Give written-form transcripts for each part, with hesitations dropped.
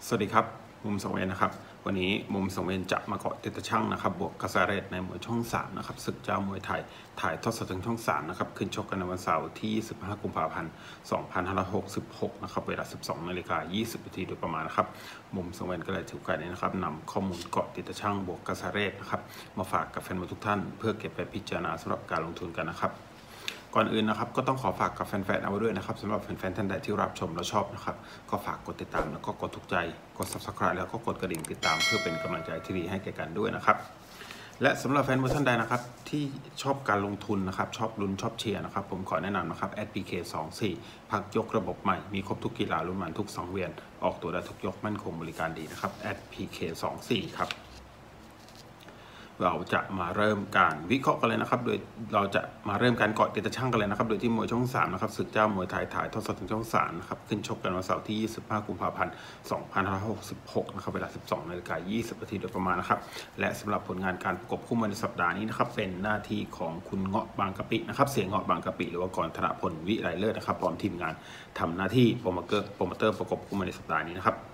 สวัสดีครับมุมสังเวียนนะครับวันนี้มุมสังเวียนจะมาเกาะติดช่างนะครับบวกกระแสเรทในมวยช่อง3นะครับศึกเจ้ามวยไทยถ่ายทอดสดทางช่อง3นะครับขึ้นชกกันในวันเสาร์ที่15กุมภาพันธ์2566นะครับเวลา 12:20 นาทีโดยประมาณนะครับมุมสังเวียนก็เลยถือโอกาสนี้นะครับนำข้อมูลเกาะติดช่างบวกกระแสเรทนะครับมาฝากกับแฟนมวยทุกท่านเพื่อเก็บไปพิจารณาสำหรับการลงทุนกันนะครับก่อนอื่นนะครับก็ต้องขอฝากกับแฟนๆเอาไว้ด้วยนะครับสำหรับแฟนๆท่านใดที่รับชมและชอบนะครับก็ฝากกดติดตามแล้วก็กดถูกใจกด Subscribe แล้วก็กดกระดิ่งติดตามเพื่อเป็นกำลังใจที่ดีให้แก่กันด้วยนะครับและสำหรับแฟนมวยท่านใดนะครับที่ชอบการลงทุนนะครับชอบลุ้นชอบเชียร์นะครับผมขอแนะนำนะครับ @PK24 พักยกระบบใหม่มีครบทุกกีฬาลุ้นมันทุกสังเวียนออกตัวได้ทุกยกมั่นคงบริการดีนะครับ @PK24 ครับเราจะมาเริ่มการวิเคราะห์กันเลยนะครับโดยเราจะมาเริ่มการเกาะติดช่างกันเลยนะครับโดยที่มวยช่อง3นะครับศึกเจ้ามวยไทยถ่ายทอดสดทางช่อง3นะครับขึ้นชกกันวันเสาร์ที่25กุมภาพันธ์2566นะครับเวลา 12:20 นาทีโดยประมาณนะครับและสำหรับผลงานการประกบคู่มวยในสัปดาห์นี้นะครับเป็นหน้าที่ของคุณเงาะบางกะปินะครับเสียงเงาะบางกะปิหรือว่ากรธนพลวิไลเลิศนะครับพร้อมทีมงานทำหน้าที่โปรโมเตอร์ประกบคู่มวยในสัปดาห์นี้นะครับ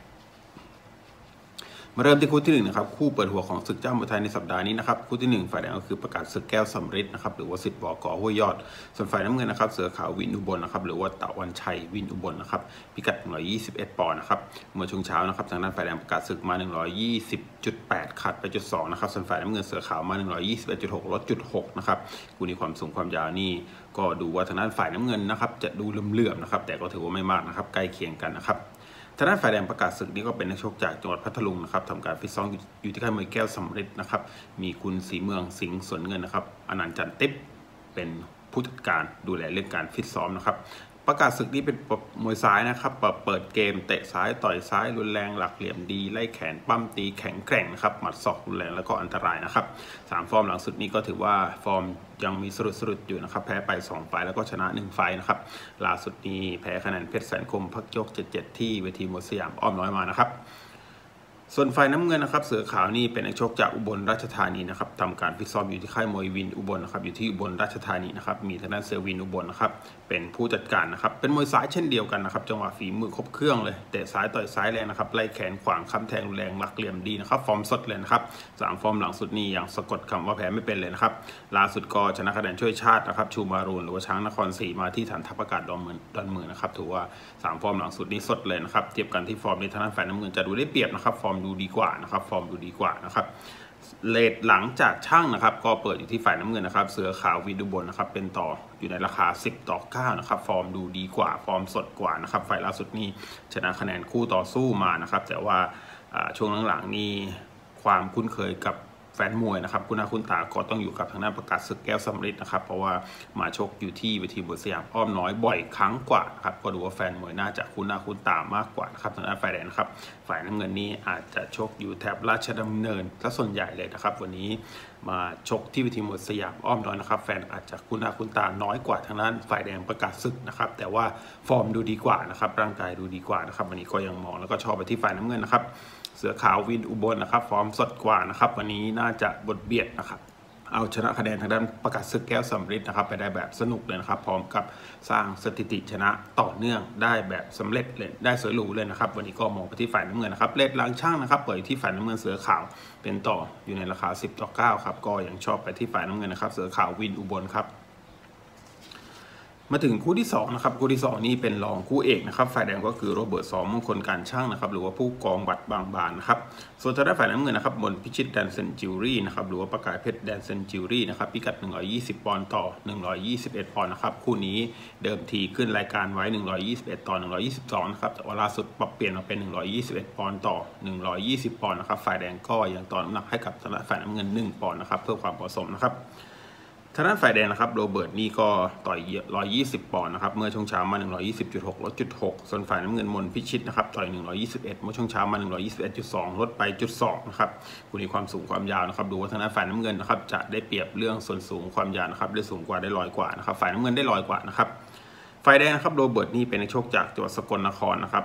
มาเริ่มที่คู่ที่1นะครับคู่เปิดหัวของศึกเจ้ามวยไทยในสัปดาห์นี้นะครับคู่ที่1ฝ่ายแดงก็คือประกาศศึกแก้วสำริดนะครับหรือว่าสิทธิ์บก.ห้วยยอดส่วนฝ่ายน้ำเงินนะครับเสือขาววินอุบลนะครับหรือว่าตะวันชัยวินอุบลนะครับพิกัด121ปอนด์นะครับเมื่อช่วงเช้านะครับทางด้านฝ่ายแดงประกาศศึกมา120.8ขาดไป1.2นะครับส่วนฝ่ายน้ำเงินเสือขาวมา121.6ลด1.6นะครับคู่นี้ความสูงความยาวนี่ก็ดูว่าทางด้านฝ่ายน้ำเงินนะครับจะดูเหลื่อมๆนะครับแต่ก็ถือว่าไม่มากนะครับใกล้เคียงกันนะครับทางด้านฝ่ายแดงประกาศศึกนี้ก็เป็นนักชกจากจังหวัดพัทลุงนะครับทำการฟิตซ้อมอยู่ที่ค่ายมวยแก้วสำริดนะครับมีคุณศรีเมืองสิงห์สวนเงินนะครับอนันต์จันติ๊บเป็นผู้จัดการดูแลเรื่องการฟิตซ้อมนะครับประกาศศึกนี้เป็นมวยซ้ายนะครับเปิดเกมเตะซ้ายต่อยซ้ายรุนแรงหลักเหลี่ยมดีไล่แขนปั้มตีแข็งแกร่งนะครับหมัดศอกรุนแรงแล้วก็อันตรายนะครับ3ฟอร์มหลังสุดนี้ก็ถือว่าฟอร์มยังมีสรุดอยู่นะครับแพ้ไป2ไฟล์แล้วก็ชนะ1ไฟล์นะครับล่าสุดนี้แพ้คะแนนเพชรแสนคมพักยก77ที่เวทีมวยสยามอ้อมน้อยมานะครับส่วนฝ่ายน้ำเงินนะครับเสือขาวนี่เป็นนักชกจากอุบลราชธานีนะครับทำการฟิตซ้อมอยู่ที่ค่ายมวยวินอุบลนะครับอยู่ที่อุบลราชธานีนะครับมีทางด้านเสือวินอุบลนะครับเป็นผู้จัดการนะครับเป็นมวยซ้ายเช่นเดียวกันนะครับจังหวะฝีมือครบเครื่องเลยเตะซ้ายต่อยซ้ายแรงนะครับไล่แขนขวางค้ำแทงแรงหลักเหลี่ยมดีนะครับฟอร์มสดเลยนะครับ3ฟอร์มหลังสุดนี้อย่างสะกดคำว่าแพ้ไม่เป็นเลยนะครับล่าสุดก็ชนะคะแนนช่วยชาตินะครับชูมารูนหรือว่าช้างนครศรีมาที่ฐานทัพอากาศดอนเมืองนะครับถือว่า3ฟอร์มหลังสุดนี้สดเลยนะครับเทียบกันที่ฟอร์มในทางด้านฝ่ายน้ำเงินจะดูได้เปรียบนะครับฟอร์มดูดีกว่านะครับฟอร์มดูดีกว่านะครับเลทหลังจากช่างนะครับก็เปิดอยู่ที่ฝ่ายน้ำเงินนะครับเสือขาววินอุบลนะครับเป็นต่ออยู่ในราคา10-9นะครับฟอร์มดูดีกว่าฟอร์มสดกว่านะครับไฟล์ล่าสุดนี้ชนะคะแนนคู่ต่อสู้มานะครับแต่ว่าช่วงหลังๆนี้ความคุ้นเคยกับแฟนมวยนะครับคุณหน้าคุณตาก็ต้องอยู่กับทางด้านประกาศศึกแก้วสำริดนะครับเพราะว่ามาชกอยู่ที่เวทีมวยสยามอ้อมน้อยบ่อยครั้งกว่านะครับก็ดูว่าแฟนมวยน่าจะคุ้นหน้าคุ้นตามากกว่านะครับทางด้านฝ่ายแดงนะครับฝ่ายน้ำเงินนี้อาจจะชกอยู่แถบราชดำเนินซะส่วนใหญ่เลยนะครับวันนี้มาชกที่เวทีมวยสยามอ้อมน้อยนะครับแฟนอาจจะคุ้นหน้าคุ้นตาน้อยกว่าทางด้านฝ่ายแดงประกาศศึกนะครับแต่ว่าฟอร์มดูดีกว่านะครับร่างกายดูดีกว่านะครับวันนี้ก็ยังมองแล้วก็ชอบไปที่ฝ่ายน้ำเงินนะครับเสือขาววินอุบลนะครับฟอร์มสดกว่านะครับวันนี้น่าจะบทเบียดนะครับเอาชนะคะแนนทางด้านประกาศศึกแก้วสำริดนะครับไปได้แบบสนุกเลยนะครับพร้อมกับสร้างสถิติชนะต่อเนื่องได้แบบสำเร็จเลยได้สวยหรูเลยนะครับวันนี้ก็มองไปที่ฝ่ายน้ำเงินนะครับเลทหลังช่างนะครับเปิดที่ฝ่ายน้ำเงินเสือขาวเป็นต่ออยู่ในราคา10-9ครับก็ยังชอบไปที่ฝ่ายน้ำเงินนะครับเสือขาววินอุบลครับมาถึงคู่ที่2นะครับคู่ที่2นี่เป็นรองคู่เอกนะครับฝ่ายแดงก็คือโรเบิร์ต ส.มงคลการช่างนะครับหรือว่าผู้กองบัตรบางบานนะครับส่วนทางด้านฝ่ายน้ำเงินนะครับมนพิชิตแดนเซนจิวรี่นะครับหรือว่าประกายเพชรแดนเซนจิวรี่นะครับพิกัด120ปอนด์ต่อ121ปอนด์นะครับคู่นี้เดิมทีขึ้นรายการไว้121ต่อ122นะครับแต่ว่าล่าสุดปรับเปลี่ยนมาเป็น121ปอนด์ต่อ120ปอนด์นะครับฝ่ายแดงก็ยังต่อน้ำหนักให้กับทางด้านฝ่ายน้ำเงิน1ปอนด์นะครับเพื่อความเหมาะสมนะครับทางด้านฝ่ายแดงนะครับโรเบิร์ตนี่ก็ต่อย120ปอนด์นะครับเมื่อช่วงเช้ามา120.6ลด1.6ส่วนฝ่ายน้ำเงินมนพิชิตนะครับต่อย121เมื่อช่วงเช้ามา121.2ลดไป0.2นะครับคู่นี้ความสูงความยาวนะครับดูว่าทางด้านฝ่ายน้ำเงินนะครับจะได้เปรียบเรื่องส่วนสูงความยาวนะครับได้สูงกว่าได้100กว่านะครับฝ่ายน้ำเงินได้100กว่านะครับฝ่ายแดงนะครับโรเบิร์ตนี่เป็นนักชกจากจังหวัดสกลนครนะครับ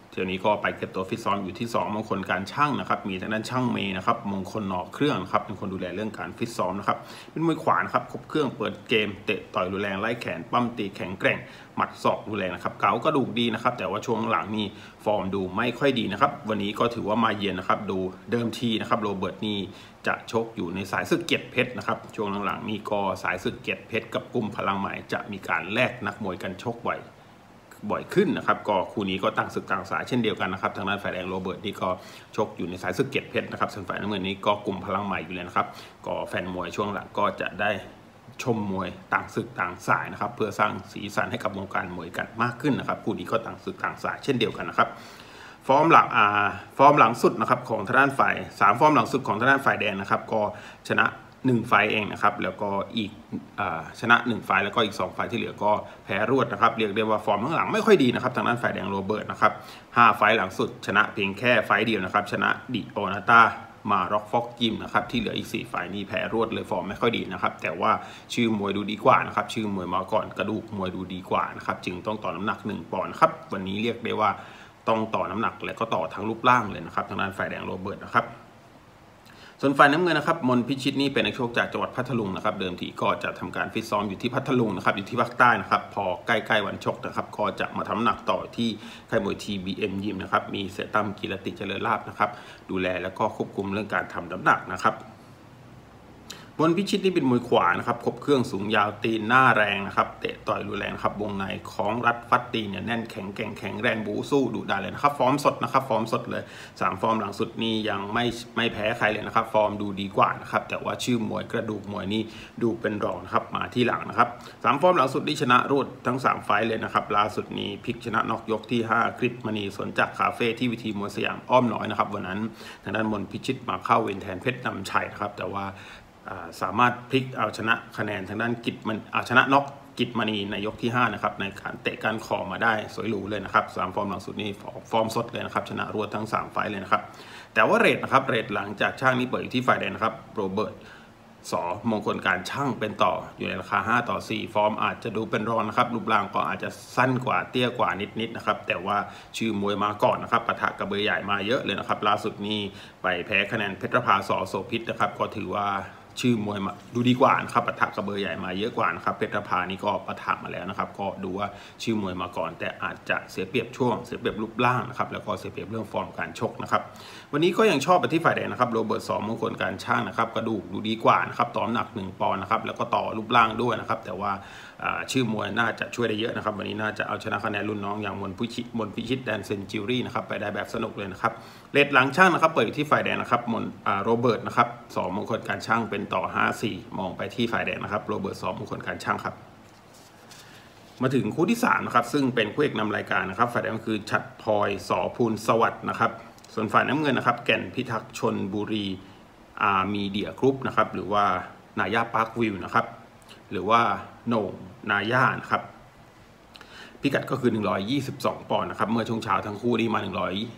เที่ยวนี้ก็ไปเก็บตัวฟิตซ้อมอยู่ที่2มงคลการช่างนะครับมีทางด้านช่างเมย์นะครับมงคลหนอเครื่องครับเป็นคนดูแลเรื่องการฟิตซ้อมนะครับเป็นมวยขวานะครับครบเครื่องเปิดเกมเตะต่อยรุนแรงไล่แขนปั้มตีแข็งแกร่งหมัดศอกรุนแรงนะครับเก๋ากระดูกดีนะครับแต่ว่าช่วงหลังนี่ฟอร์มดูไม่ค่อยดีนะครับวันนี้ก็ถือว่ามาเยือนนะครับดูเดิมทีนะครับโรเบิร์ตนี่จะชกอยู่ในสายศึกเกียรติเพชรนะครับช่วงหลังๆนี่ก็สายศึกเกียรติเพชรกับกลุ่มพลังใหม่จะมีการแลกนักมวยกันชกบ่อยขึ้นนะครับก็คู่นี้ก็ตั้งศึกต่างสายเช่นเดียวกันนะครับทางด้านฝ่ายแดงโรเบิร์ตนี่ก็ชกอยู่ในสายศึกเกียรติเพชรนะครับส่วนฝ่ายน้ำเงินนี้ก็กลุ่มพลังใหม่อยู่เลยนะครับก็แฟนมวยช่วงหลังก็จะได้ชมมวยต่างศึกต่างสายนะครับเพื่อสร้างสีสันให้กับวงการมวยกันมากขึ้นนะครับคู่นี้ก็ต่างศึกต่างสายเช่นเดียวกันนะครับฟอร์มหลังสุดนะครับของทางด้านฝ่าย3ฟอร์มหลังสุดของทางด้านฝ่ายแดงนะครับก็ชนะ1ไฟเองนะครับแล้วก็อีกชนะ1ไฟแล้วก็อีก2ไฟที่เหลือก็แพ้รวดนะครับเรียกได้ว่าฟอร์มข้างหลังไม่ค่อยดีนะครับทางด้านฝ่ายแดงโรเบิร์ตนะครับ5ไฟหลังสุดชนะเพียงแค่ไฟเดียวนะครับชนะดิโอนาตามาร็อกฟอกยิมนะครับที่เหลืออีก4ไฟนี้แพ้รวดเลยฟอร์มไม่ค่อยดีนะครับแต่ว่าชื่อมวยดูดีกว่านะครับชื่อมวยมาก่อนกระดูกมวยดูดีกว่านะครับจึงต้องต่อน้ำหนัก1ปอนด์ครับวันนี้เรียกได้ว่าต้องต่อน้ำหนักและก็ต่อทั้งรูปร่างเลยนะครับทางด้านฝ่ายแดงโรเบิร์ตนะครับส่วนฝ่ายน้ำเงินนะครับมนพิชิตนี่เป็นนักชกจากจังหวัดพัทลุงนะครับเดิมทีก็จะทำการฟิตซ้อมอยู่ที่พัทลุงนะครับอยู่ที่ภาคใต้นะครับพอใกล้ๆวันชกนะครับก็จะมาทำน้ำหนักต่อที่ค่ายมวย TBM ยิมนะครับมีเสตั้มกีรติเจริญลาภนะครับดูแลแล้วก็ควบคุมเรื่องการทำน้ำหนักนะครับมนพิชิตนี่เป็นมวยขวานะครับครบเครื่องสูงยาวตีนหน้าแรงนะครับเตะต่อยรุนแรงครับวงในของรัดฟัดตีเนี่ยแน่นแข็งแข็งแรงบูสู้ดุดันเลยนะครับฟอร์มสดนะครับฟอร์มสดเลย3ฟอร์มหลังสุดนี่ยังไม่แพ้ใครเลยนะครับฟอร์มดูดีกว่านะครับแต่ว่าชื่อมวยกระดูกมวยนี่ดูเป็นรองนะครับมาที่หลังนะครับ3ฟอร์มหลังสุดที่ชนะรวดทั้ง3ไฟเลยนะครับล่าสุดนี้พลิกชนะน็อกยกที่5คลิปมณีสนจากคาเฟ่ที่วิธีมวยสยามอ้อมน้อยนะครับวันนั้นทางด้านมนพิชิตมาเข้าเวรแทนเพชรนำชัยนะครับแต่ว่าสามารถพลิกเอาชนะคะแนนทางด้านกิจมันชนะน็อกกิจมณีในยกที่5นะครับในการเตะการคอมาได้สวยหรูเลยนะครับ3ฟอร์มหลังสุดนี้ฟอร์มสดเลยนะครับชนะรวดทั้ง3ไฟเลยนะครับแต่ว่าเรทนะครับเรทหลังจากช่างนี้เปิดอยู่ที่ฝ่ายแดงนะครับโรเบิร์ตสมงคลการช่างเป็นต่ออยู่ในราคา5 ต่อ 4ฟอร์มอาจจะดูเป็นรองนะครับรูปร่างก็อาจจะสั้นกว่าเตี้ยกว่านิดนะครับแต่ว่าชื่อมวยมาก่อนนะครับปะทะกระเบอร์ใหญ่มาเยอะเลยนะครับล่าสุดนี้ไปแพ้คะแนนเพชรภาสโสพิษนะครับก็ถือว่าชื่อมวยมาดูดีกว่านะครับปะทะกระเบอร์ใหญ่มาเยอะกว่านะครับเพชรภานี่ก็ปะทะมาแล้วนะครับก็ดูว่าชื่อมวยมาก่อนแต่อาจจะเสียเปรียบช่วงเสียเปรียบรูปร่างนะครับแล้วก็เสียเปรียบเรื่องฟอร์มการชกนะครับวันนี้ก็ยังชอบไปที่ฝ่ายแดงนะครับโรเบิร์ต2มงคลการช่างนะครับกระดูกดูดีกว่านะครับต่อน้ำหนัก1ปอนด์นะครับแล้วก็ต่อรูปร่างด้วยนะครับแต่ว่าชื่อมวยน่าจะช่วยได้เยอะนะครับวันนี้น่าจะเอาชนะคะแนนรุ่นน้องอย่างมนพิชิตแดนเซนจิวรี่นะครับไปได้แบบสนุกเลยนะครับเรทหลังช่างนะครับเปิดอยู่ที่ฝ่ายแดงนะครับโรเบิร์ตนะครับ2มงคลการช่างเป็นต่อ5-4มองไปที่ฝ่ายแดงนะครับโรเบิร์ต2มงคลการช่างครับมาถึงคู่ที่3นะครับซึ่งเป็นคู่เอกนำรายการนะครับฝ่ายแดงก็คือฉัตรพลอยสภูลสวัสดิ์นะครับส่วนฝ่ายน้ำเงินนะครับแก่นพิทักษ์ชลบุรีมีเดียกรุ๊ปนะครับหรือว่านายาปาร์ควิวนะครับหรือว่าโหน่งนาย่านะครับพิกัดก็คือ122ปอนด์นะครับเมื่อช่วงเช้าทั้งคู่นี้มา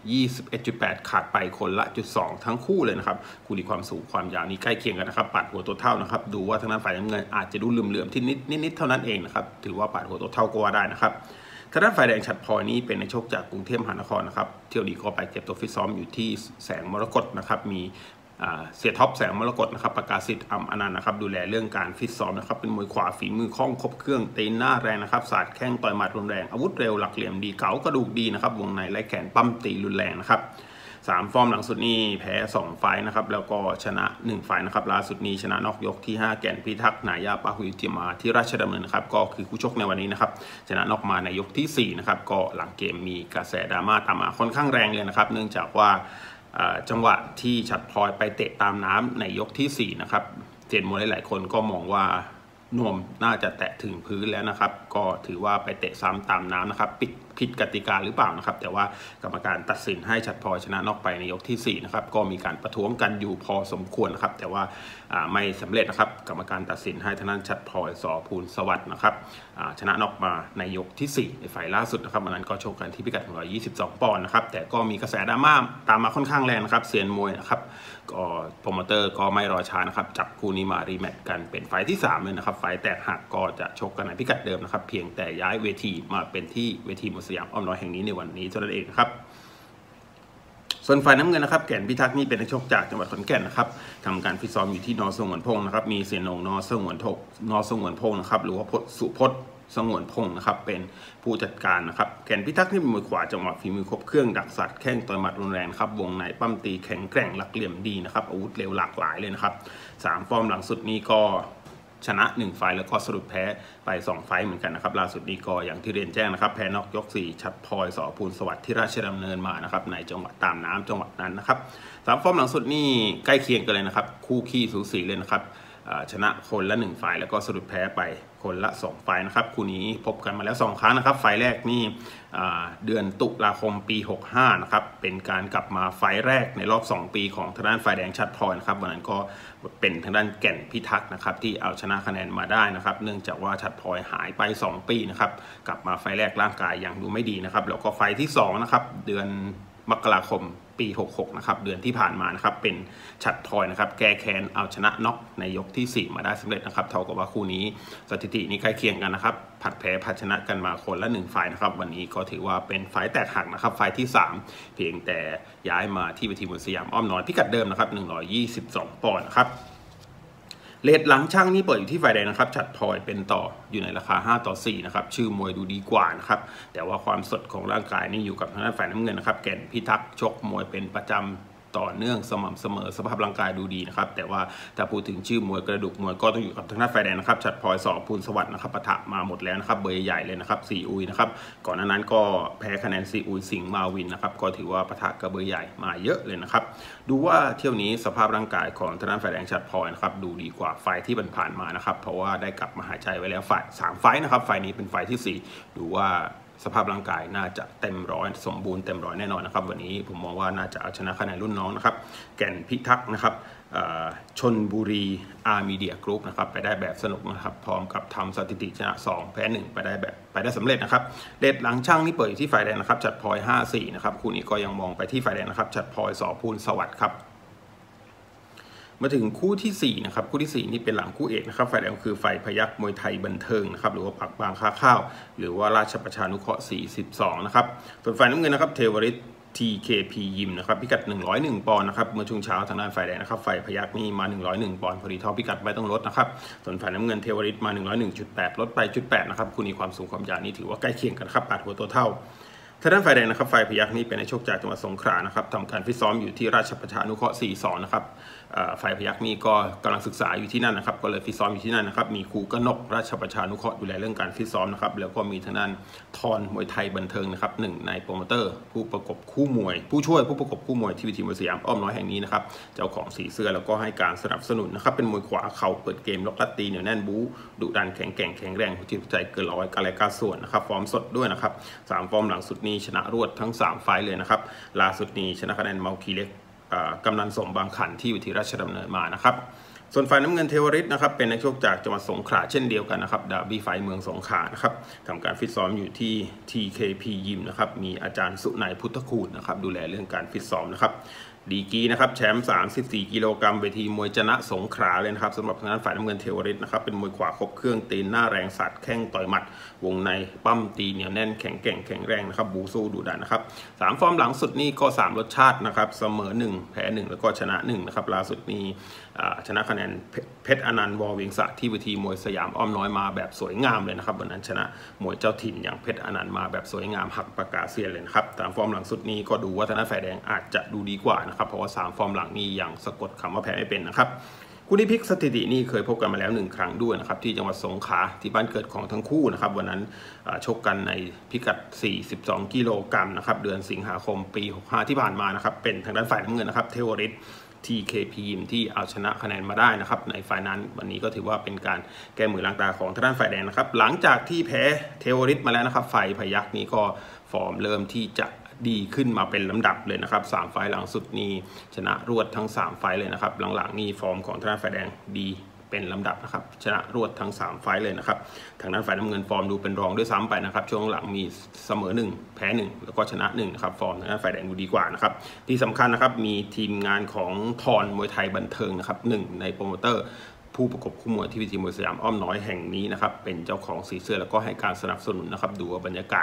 121.8ขาดไปคนละ0.2ทั้งคู่เลยนะครับคู่นี้ความสูงความยาวนี้ใกล้เคียงกันนะครับปัดหัวตัวเท่านะครับดูว่าทางด้านฝ่ายน้ำเงินอาจจะดูเหลื่อมๆที่นิดเท่านั้นเองนะครับถือว่าปัดหัวตัวเท่าก็ว่าได้นะครับทางด้านฝ่ายแดงฉัตรพลอยนี้เป็นนักชกจากกรุงเทพมหานครนะครับเที่ยวนี้ก็ไปเก็บตัวฟิตซ้อมอยู่ที่แสงมรกตนะครับมีเสียท็อปแสงมรกตนะครับประกาศสิทธิ์อนันต์นะครับดูแลเรื่องการฟิตซ้อมนะครับเป็นมวยขวาฝีมือคล่องครบเครื่องตีนหน้าแรงนะครับศาสตร์แข้งต่อยหมัดรุนแรงอาวุธเร็วหลักเหลี่ยมดีเก๋ากระดูกดีนะครับวงในไล่แขนปั้มตีรุนแรงนะครับ3ฟอร์มหลังสุดนี้แพ้2ไฟนะครับแล้วก็ชนะ1ไฟนะครับล่าสุดนี้ชนะนอกยกที่5แก่นพิทักษ์นายาปาหุยเทียมาที่ราชดำเนินนะครับก็คือคู่ชกในวันนี้นะครับชนะนอกมาในยกที่4นะครับก็หลังเกมมีกระแสดราม่าตามมาค่อนข้างแรงเลยนะครับเนื่องจากว่าจังหวะที่ฉัตรพลอยไปเตะตามน้ำในยกที่4นะครับเซียนมวยหลายคนก็มองว่านวมน่าจะแตะถึงพื้นแล้วนะครับก็ถือว่าไปเตะซ้ำตามน้ำนะครับผิดกติกาหรือเปล่านะครับแต่ว่ากรรมการตัดสินให้ฉัตรพลอยชนะนอกไปในยกที่4นะครับก็มีการประท้วงกันอยู่พอสมควรนะครับแต่ว่าไม่สำเร็จนะครับกรรมการตัดสินให้ทางด้านฉัตรพลอยสภูลสวัสดิ์นะครับชนะนอกมาในยกที่4ในไฟล่าสุดนะครับวันนั้นก็ชกกันที่พิกัด122ปอนด์นะครับแต่ก็มีกระแสดราม่าตามมาค่อนข้างแรงนะครับเซียนมวยนะครับก็โปรโมเตอร์ก็ไม่รอช้านะครับจับคู่นี้มารีแมตช์กันเป็นไฟที่3เลยนะครับไฟแตกหักก็จะชกกันในพิกัดเดิมนะครับเพียงแต่ย้ายเวทีมาเป็นที่เวทีมวยสยามอ้อมน้อยแห่งนี้ในวันนี้เท่านั้นเองครับส่วนฝ่ายน้ำเงินนะครับแก่นพิทักษ์นี่เป็นนักชกจากจังหวัดขอนแก่นนะครับทำการฟิตซ้อมอยู่ที่น.สงวนพงศ์นะครับมีเสียนงน.สงวนพงศ์นะครับหรือว่าสุพจน์สงวนพงศ์นะครับเป็นผู้จัดการนะครับแก่นพิทักษ์นี่เป็นมวยขวาจังหวะฝีมือครบเครื่องดักสัตว์แข้งต่อยหมัดรุนแรงครับวงในปั้มตีแข็งแกร่งหลักเหลี่ยมดีนะครับอาวุธเร็วหลากหลายเลยนะครับ3ฟอร์มหลังสุดนี้ก็ชนะ1ไฟล์แล้วก็สรุปแพ้ไป2ไฟล์เหมือนกันนะครับล่าสุดนี้ก็อย่างที่เรียนแจ้งนะครับแพ้นอกยก4ชัดพลอยส.ภูลสวัสดิ์ที่ราชดำเนินมานะครับในจังหวัดตามน้ำจังหวัดนั้นนะครับ3ฟอร์มหลังสุดนี่ใกล้เคียงกันเลยนะครับคู่ขี้สูสีเลยนะครับชนะคนละ1ไฟล์แล้วก็สรุปแพ้ไปคนละ2ไฟล์นะครับคู่นี้พบกันมาแล้ว2ครั้งนะครับไฟล์แรกนี่เดือนตุลาคมปี65นะครับเป็นการกลับมาไฟล์แรกในรอบ2ปีของทางด้านฝ่ายแดงชัดพลอยนะครับวันนั้นก็เป็นทางด้านแก่นพิทักษ์นะครับที่เอาชนะคะแนนมาได้นะครับเนื่องจากว่าชัดพลอยหายไป2ปีนะครับกลับมาไฟล์แรกร่างกายยังดูไม่ดีนะครับแล้วก็ไฟล์ที่2นะครับเดือนมกราคมปี66นะครับเดือนที่ผ่านมานะครับเป็นชัดพลอยนะครับแก้แค้นเอาชนะน็อกในยกที่4มาได้สำเร็จนะครับเท่ากับว่าคู่นี้สถิตินี้ใกล้เคียงกันนะครับผัดแพ้ผัดชนะกันมาคนละ1ฝ่ายนะครับวันนี้ก็ถือว่าเป็นฝ่ายแตกหักนะครับฝ่ายที่3เพียงแต่ย้ายมาที่เวทีมวยสยามอ้อมน้อยพิกัดเดิมนะครับ122ปอนด์ครับเลทหลังช่างนี่เปิดอยู่ที่ฝ่ายแดงนะครับชัดพลอยเป็นต่ออยู่ในราคา5-4นะครับชื่อมวยดูดีกว่านะครับแต่ว่าความสดของร่างกายนี่อยู่กับทางด้านฝ่ายน้ำเงินนะครับแก่นพิทักษ์ชกมวยเป็นประจำต่อเนื่องสม่ำเสมอสภาพร่างกายดูดีนะครับแต่ว่าถ้าพูดถึงชื่อมวยกระดูกมวยก็ต้องอยู่กับทางด้านฝ่ายแดงนะครับชัดพลอยส.ภูลสวัสดิ์นะครับปะทะมาหมดแล้วนะครับเบอร์ใหญ่เลยนะครับซีอุยนะครับก่อนหน้านั้นก็แพ้คะแนนซีอุยสิงห์มาวินนะครับก็ถือว่าปะทะกับเบอร์ใหญ่มาเยอะเลยนะครับดูว่าเที่ยวนี้สภาพร่างกายของทางด้านฝ่ายแดงชัดพลอยนะครับดูดีกว่าไฟที่ผ่านมานะครับเพราะว่าได้กลับมาหายใจไว้แล้ว3ไฟนะครับไฟนี้เป็นไฟที่4ดูว่าสภาพร่างกายน่าจะเต็มร้อยสมบูรณ์เต็มร้อยแน่นอนนะครับวันนี้ผมมองว่าน่าจะเอาชนะคะแนนรุ่นน้องนะครับแก่นพิทักษ์นะครับชลบุรีอาร์มีเดียกรุ๊ปนะครับไปได้แบบสนุกนะครับพร้อมกับทำสถิติชนะ2แพ้1ไปได้สำเร็จนะครับเลทหลังช่างนี่เปิดอยู่ที่ฝ่ายแดงนะครับชัดพลอย5-4นะครับคู่นี้ก็ยังมองไปที่ฝ่ายแดงนะครับชัดพลอยส.ภูลสวัสดิ์ครับมาถึงคู่ที่4นะครับคู่ที่4นี่เป็นหลังคู่เอกนะครับฝ่ายแดงคือฝ่ายพยัคฆ์มวยไทยบันเทิงนะครับหรือว่าปักบางค้าข้าวหรือว่าราชประชานุเคราะห์42นะครับส่วนฝ่ายน้ำเงินนะครับเทวฤทธิ์ TKP ยิมนะครับพิกัด101ปอนด์นะครับเมื่อช่วงเช้าทางด้านฝ่ายแดงนะครับฝ่ายพยัคฆ์นี่มา101ปอนด์พอดีเท่าพิกัดไม่ต้องลดนะครับส่วนฝ่ายน้ำเงินเทวฤทธิ์มา101.8ลดไป 0.8 นะครับคู่นี้ความสูงความยาวนี่ถือว่าใกล้เคียงกันครับ8หัวตัวเท่าทางด้านฝ่ายแดงนะครับฝ่ายพยัคฆ์นี่เป็นนักชกจากจังหวัดสงขลานะครับทำการฟิตซ้อมอยู่ที่ราชประชานุเคราะห์42นะครับฝ่ายพยัคฆ์นี่ก็กำลังศึกษาอยู่ที่นั่นนะครับก็เลยฟิตซ้อมอยู่ที่นั่นนะครับมีครูกนกราชประชานุเคราะห์ดูแลเรื่องการฟิตซ้อมนะครับแล้วก็มีทางด้านทอนมวยไทยบันเทิงนะครับ1ในโปรโมเตอร์ผู้ประกบคู่มวยผู้ช่วยผู้ประกบคู่มวยที่เวทีมวยสยามอ้อมน้อยแห่งนี้นะครับเจ้าของสีเสื้อแล้วก็ให้การสนับสนุนนะครับเป็นมวยขวาเข่าเปิดเกมล็อกลัดตีเหนียวแน่นบู๊ดุดันแข็งแกร่งแข็งแรงหัวจิตหัวใจเกินร้อยกาแลกาส่วนนะครับฟอร์มสดด้วยนะครับ3ฟอร์มหลังสุดนี้ชนะรวดทั้ง3ไฟล์เลยนะครับล่าสุดนี้ชนะคะแนนเมาคีเล็กกำนันสมบางขันที่วิธีราชดำเนินมานะครับส่วนฝ่ายน้ำเงินเทวฤทธิ์นะครับเป็นนักชกจากจังหวัดสงขลาเช่นเดียวกันนะครับดาร์บี้ไฟเมืองสงขลานะครับทำการฟิตซ้อมอยู่ที่ TKP ยิมนะครับมีอาจารย์สุนัยพุทธคูณนะครับดูแลเรื่องการฟิตซ้อมนะครับดีกีนะครับแชมป์34กิโลกรัมเวทีมวยจนะสงขลาเลยนะครับสำหรับทางด้านฝ่ายน้ำเงินเทวฤทธิ์นะครับเป็นมวยขวาครบเครื่องตีนหน้าแรงสัตว์แข้งต่อยหมัดวงในปั้มตีเหนียวแน่นแข็งแกร่งแข็งแรงนะครับบูสู้ดุดันนะครับ3ฟอร์มหลังสุดนี่ก็3รสชาตินะครับเสมอ1แพ้1แล้วก็ชนะ1นะครับล่าสุดนี้ชนะคะแนนเพชรอนันต์วอเวียงสะที่เวทีมวยสยามอ้อมน้อยมาแบบสวยงามเลยนะครับวันนั้นชนะมวยเจ้าถิ่นอย่างเพชรอนันต์มาแบบสวยงามหักปากกาเซียนเลยนะครับ3ฟอร์มหลังสุดนี้ก็ดูว่าทางด้านฝ่ายแดงอาจจะดูดีกว่านะครับเพราะว่า3ฟอร์มหลังนี้ยังสะกดคำว่าแพ้ไม่เป็นนะครับคู่นี้พลิกสถิตินี่เคยพบกันมาแล้ว1ครั้งด้วยนะครับที่จังหวัดสงขลาที่บ้านเกิดของทั้งคู่นะครับวันนั้นชกกันในพิกัด42กิโลกรัมนะครับเดือนสิงหาคมปี65ที่ผ่านมานะครับเป็นทางด้านฝ่ายน้ำเงินนะครับเทวฤทธิ์ TKP ที่เอาชนะคะแนนมาได้นะครับในฝ่ายนั้นวันนี้ก็ถือว่าเป็นการแก้มือล้างตาของทางด้านฝ่ายแดงนะครับหลังจากที่แพ้เทวฤทธิ์มาแล้วนะครับฝ่ายพยัคฆ์นี้ก็ฟอร์มเริ่มที่จะดีขึ้นมาเป็นลำดับเลยนะครับ3ไฟล์หลังสุดนี้ชนะรวดทั้ง3ไฟล์เลยนะครับหลังๆนี่ฟอร์มของทางด้านฝ่ายแดงดีเป็นลำดับนะครับชนะรวดทั้ง3ไฟล์เลยนะครับทางด้านฝ่ายน้ำเงินฟอร์มดูเป็นรองด้วยซ้ำไปนะครับช่วงหลังมีเสมอ1แพ้1แล้วก็ชนะ1นะครับฟอร์มทางด้านฝ่ายแดงดูดีกว่านะครับที่สำคัญนะครับมีทีมงานของทอนมวยไทยบันเทิงนะครับ1ในโปรโมเตอร์ผู้ประกบคู่มวยที่เวทีมวยสยามอ้อมน้อยแห่งนี้นะครับเป็นเจ้าของสีเสื้อแล้วก็ให้การสนับสนุนนะครับดูว่าบรรยากาศ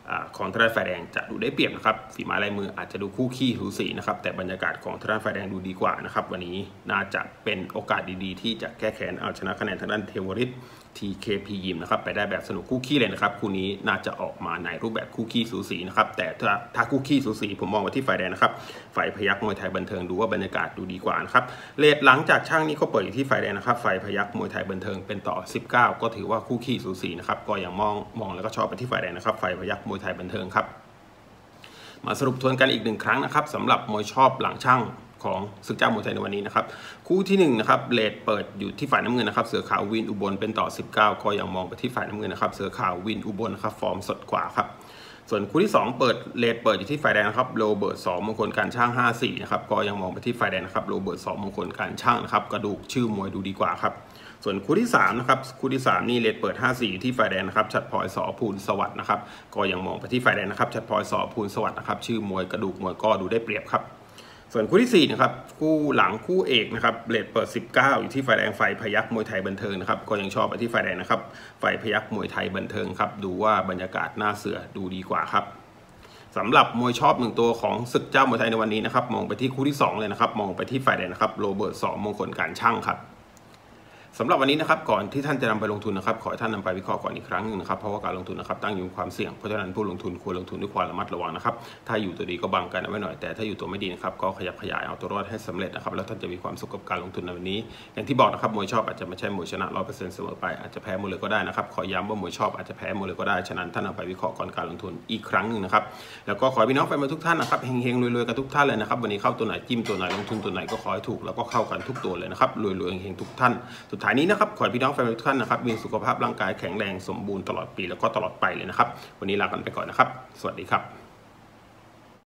ของทางด้านฝ่ายแดงจะดูได้เปรียบนะครับฝีไม้ลายมืออาจจะดูคู่ขี้สูสีนะครับแต่บรรยากาศของทางด้านฝ่ายแดงดูดีกว่านะครับวันนี้น่าจะเป็นโอกาสดีๆที่จะแก้แค้นเอาชนะคะแนนทางด้านเทวฤทธิ์ TKP ยิมนะครับไปได้แบบสนุกคู่ขี้เลยนะครับคู่นี้น่าจะออกมาในรูปแบบคู่ขี้สูสีนะครับแต่ถ้าคู่ขี้สูสีผมมองว่าที่ฝ่ายแดงนะครับฝ่ายพยัคฆ์มวยไทยบันเทิงดูว่าบรรยากาศดูดีกว่านะครับเรทหลังจากช่างนี้เขาเปิดอยู่ที่ฝ่ายแดงนะครับฝ่ายพยัคฆ์มวยไทยบันเทิงเป็นต่อ19ก็ถือว่าคู่ขี้สูสีนะครับก็ยังมองแล้วก็ชอบไปที่ฝ่ายแดงนะครับฝ่ายพยัคฆ์มวยไทยบันเทิงครับมาสรุปทวนกันอีก1ครั้งนะครับสำหรับมวยชอบหลังช่างของศึกเจ้ามวยไทยในวันนี้นะครับคู่ที่1นะครับเรทเปิดอยู่ที่ฝ่ายน้ำเงินนะครับเสือขาววินอุบลเป็นต่อ19ก็ยังมองไปที่ฝ่ายน้ำเงินนะครับเสือขาววินอุบลครับฟอร์มสดกว่าครับส่วนคู่ที่2เปิดเรทเปิดอยู่ที่ฝ่ายแดงนะครับโรเบิร์ต2มงคลการช่าง54นะครับก็ยังมองไปที่ฝ่ายแดงนะครับโรเบิร์ต2มงคลการช่างนะครับกระดูกชื่อมวยดูดีกว่าครับส่วนคู่ที่3นะครับคู่ที่3นี่เรทเปิด54อยู่ที่ฝ่ายแดงนะครับฉัตรพลอยส.ภูลสวัสดิ์นะครับก็ยังมองไปที่ฝ่ายแดงนะครับฉัตรพลอยส.ภูลสวัสดิ์นะครับชื่อมวยกระดูกมวยก็ดูได้เปรียบครับส่วนคู่ที่4นะครับคู่หลังคู่เอกนะครับเรทเปิด19อยู่ที่ฝ่ายแดงฝ่ายพยัคฆ์มวยไทยบันเทิงนะครับก็ยังชอบไปที่ฝ่ายแดงนะครับฝ่ายพยัคฆ์มวยไทยบันเทิงครับดูว่าบรรยากาศหน้าเสือดูดีกว่าครับสำหรับมวยชอบ1ตัวของศึกเจ้ามวยไทยในวันนี้นะครับมองไปที่คู่ที่2เลยนะครับมองไปที่ฝ่ายแดงนะครับโรเบิร์ต2มงคลการช่างครับสำหรับวันนี้นะครับก่อนที่ท่านจะนำไปลงทุนนะครับขอให้ท่านนำไปวิเคราะห์ก่อนอีกครั้งหนึ่งนะครับเพราะว่าการลงทุนนะครับตั้งอยู่ความเสี่ยงเพราะฉะนั้นผู้ลงทุนควรลงทุนด้วยความระมัดระวังนะครับถ้าอยู่ตัวดีก็บังกันเอาไว้หน่อยแต่ถ้าอยู่ตัวไม่ดีนะครับก็ขยับขยายเอาตัวรอดให้สำเร็จนะครับแล้วท่านจะมีความสุขกับการลงทุนในวันนี้อย่างที่บอกนะครับมวยชอบอาจจะไม่ใช่มวยชนะ 100% เสมอไปอาจจะแพ้มวยเลยก็ได้นะครับขอย้ำว่ามวยชอบอาจจะแพ้มวยเลยก็ได้ฉะนั้นท่านนำไปวิเคราะห์ก่อนการลงทุนอีกครั้งหนึ่งนะครับแล้วก็ขอพี่น้องแฟนมวยทุกท่านนะครับเฮงๆรวยๆกันทุกท่านเลยนะครับวันนี้เข้าตัวไหนจิ้มตัวไหนลงทุนตัวไหนก็ขอให้ถูกแล้วก็เข้ากันทุกตัวเลยนะครับรวยๆเฮงๆทุกท่านสุดท้ายนี้นะครับขอพี่น้องแฟนมวยทุกท่านนะครับมีสุขภาพร่างกายแข็งแรงสมบูรณ์ตลอดปีแล้วก็ตลอดไปเลยนะครับวันนี้ลากันไปก่อนนะครับสวัสดีครับ